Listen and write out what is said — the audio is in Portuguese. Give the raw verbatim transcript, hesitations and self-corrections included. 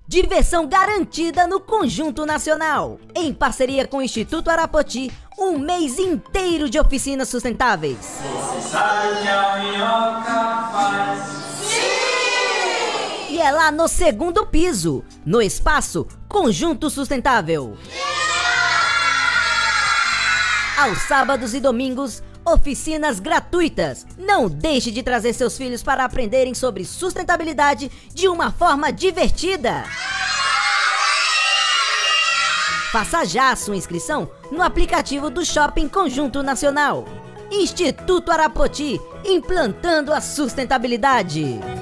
Diversão garantida no Conjunto Nacional. Em parceria com o Instituto Arapoti, um mês inteiro de oficinas sustentáveis. Você sabe o que a minhoca faz? Sim! E é lá no segundo piso, no espaço Conjunto Sustentável. Aos sábados e domingos, oficinas gratuitas. Não deixe de trazer seus filhos para aprenderem sobre sustentabilidade de uma forma divertida. Faça já a sua inscrição no aplicativo do Shopping Conjunto Nacional. Instituto Arapoti, implantando a sustentabilidade.